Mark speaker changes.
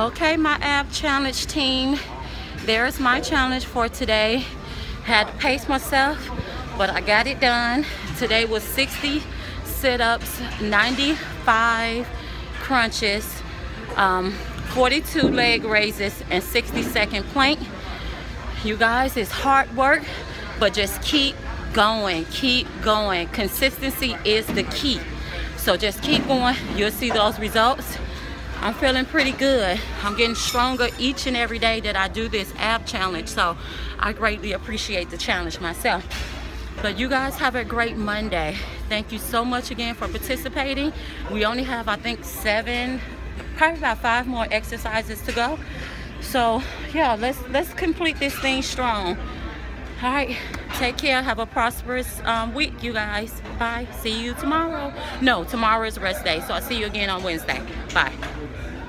Speaker 1: Okay, my ab challenge team, there's my challenge for today. Had to pace myself, but I got it done. Today was 60 sit-ups, 95 crunches, 42 leg raises, and 60-second plank. You guys, it's hard work, but just keep going, keep going. Consistency is the key. So just keep going, you'll see those results. I'm feeling pretty good. I'm getting stronger each and every day that I do this ab challenge. So I greatly appreciate the challenge myself. But you guys have a great Monday. Thank you so much again for participating. We only have, I think, probably about 5 more exercises to go. So yeah, let's complete this thing strong. All right, take care. Have a prosperous week, you guys. Bye. See you tomorrow. No, tomorrow is rest day, so I'll see you again on Wednesday. Bye.